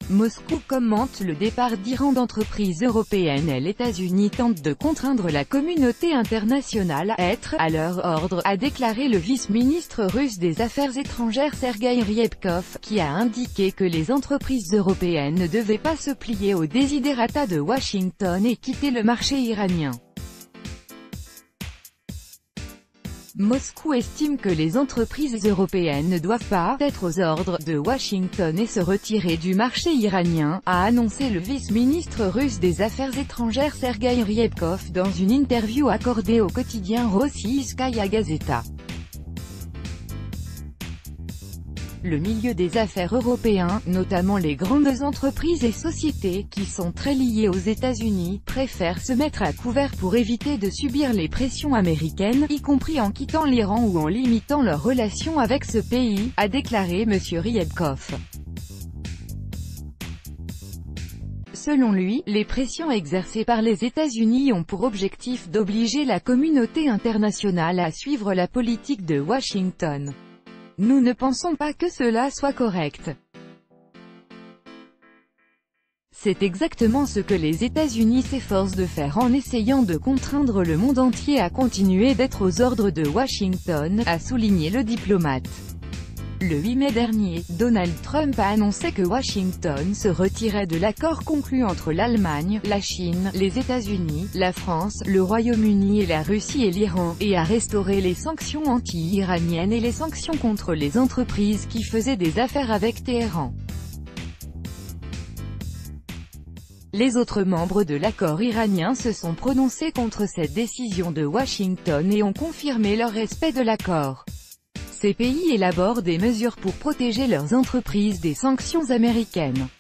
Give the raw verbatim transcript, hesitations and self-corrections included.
Moscou commente le départ d'Iran d'entreprises européennes et les États-Unis tentent de contraindre la communauté internationale à être à leur ordre, a déclaré le vice-ministre russe des Affaires étrangères Sergueï Ryabkov, qui a indiqué que les entreprises européennes ne devaient pas se plier aux desiderata de Washington et quitter le marché iranien. Moscou estime que les entreprises européennes ne doivent pas être aux ordres de Washington et se retirer du marché iranien, a annoncé le vice-ministre russe des Affaires étrangères Sergueï Ryabkov dans une interview accordée au quotidien Rossiyskaya Gazeta. Le milieu des affaires européen, notamment les grandes entreprises et sociétés, qui sont très liées aux États-Unis, préfèrent se mettre à couvert pour éviter de subir les pressions américaines, y compris en quittant l'Iran ou en limitant leurs relations avec ce pays, a déclaré M. Ryabkov. Selon lui, les pressions exercées par les États-Unis ont pour objectif d'obliger la communauté internationale à suivre la politique de Washington. Nous ne pensons pas que cela soit correct. C'est exactement ce que les États-Unis s'efforcent de faire en essayant de contraindre le monde entier à continuer d'être aux ordres de Washington, a souligné le diplomate. Le huit mai dernier, Donald Trump a annoncé que Washington se retirait de l'accord conclu entre l'Allemagne, la Chine, les États-Unis, la France, le Royaume-Uni et la Russie et l'Iran, et a restauré les sanctions anti-iraniennes et les sanctions contre les entreprises qui faisaient des affaires avec Téhéran. Les autres membres de l'accord iranien se sont prononcés contre cette décision de Washington et ont confirmé leur respect de l'accord. Ces pays élaborent des mesures pour protéger leurs entreprises des sanctions américaines.